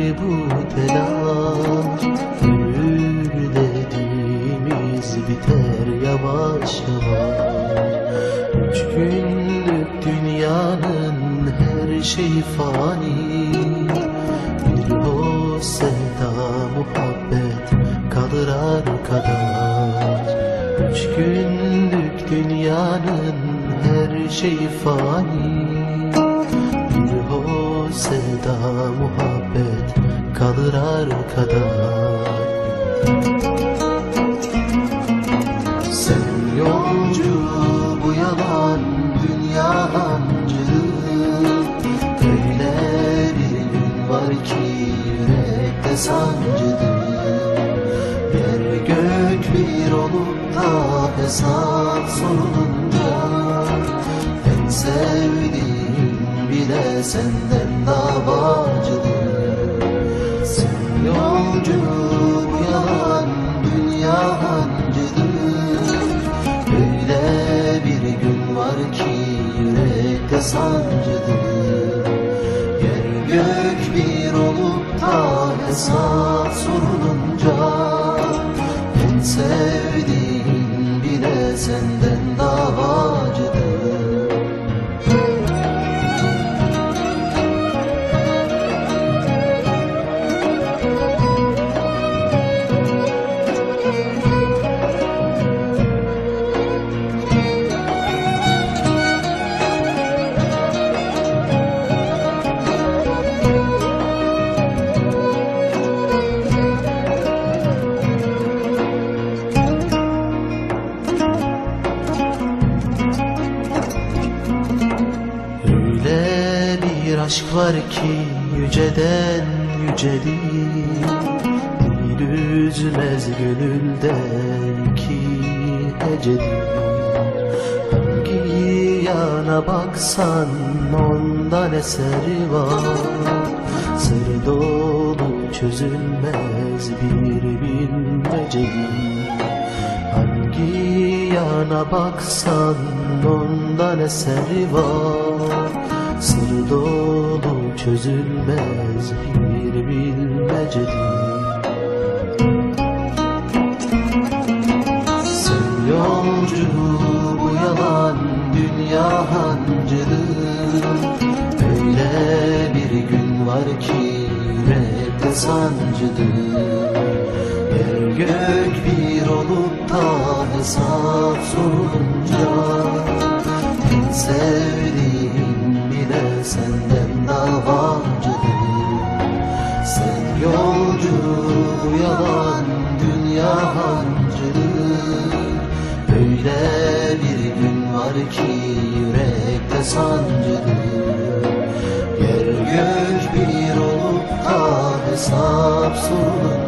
bu telaş. Ölür dediğimiz biter yavaş yavaş. 3 günlük dünyanın her şeyi fani. Bir o sevda muhabbet kalır arkadaş. 3 günlük dünyanın her şeyi fani. Bir o sevda muhabbet kalır arkadaş. Sen yolcu bu yalan dünya hancıdır. Öyle bir gün var ki yürekte sancıdır. Yer gök bir olup da hesap sorulunca, en sevdiğim bile senden davacıdır. Sen yolcu bu yalan dünya hancıdır. Öyle bir gün var ki yürekte sancıdır. Yer gök bir olup da hesap sorulunca, en sevdiğin bile senden davacıdır. Bir aşk var ki yüceden yücedir. Dil üzmez gönüldeki hecedir. Hangi yana baksan ondan eseri var. Sır dolu çözülmez bir bilmecedir. Hangi yana baksan ondan eseri var. Sır dolu çözülmez bir bilmecedir. Sen yolcu bu yalan dünya hancıdır. Öyle bir gün var ki yürekte sancıdır. Yer gök bir olup da hesap sorulunca, en sevdiğim bile senden davacıdır. Sen yolcu bu yalan dünya hancıdır. Öyle bir gün var ki yürekte sancıdır. Yer gök bir olup da hesap sorulunca,